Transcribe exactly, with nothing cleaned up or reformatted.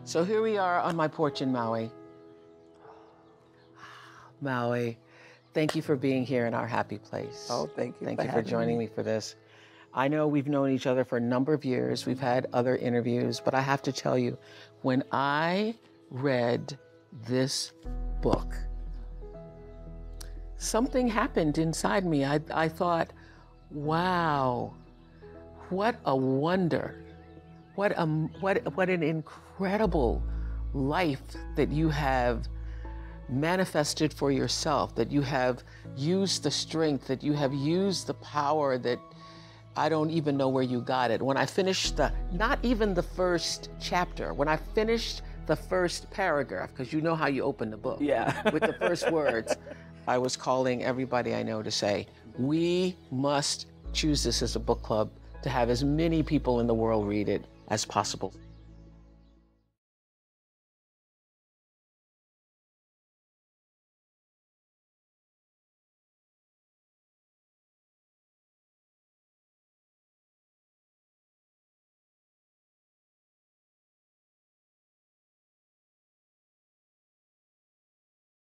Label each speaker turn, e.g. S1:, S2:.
S1: So here we are on my porch in Maui. Maui, thank you for being here in our happy place.
S2: Oh, thank you
S1: Thank
S2: for
S1: you for
S2: having
S1: joining
S2: me.
S1: me for this. I know we've known each other for a number of years. We've had other interviews, but I have to tell you, when I read this book, something happened inside me. I, I thought, wow, what a wonder. What a, what, what an incredible life that you have manifested for yourself, that you have used the strength, that you have used the power that I don't even know where you got it. When I finished the, not even the first chapter, when I finished the first paragraph, because you know how you open the book.
S2: Yeah.
S1: With the first words, I was calling everybody I know to say, we must choose this as a book club to have as many people in the world read it as possible.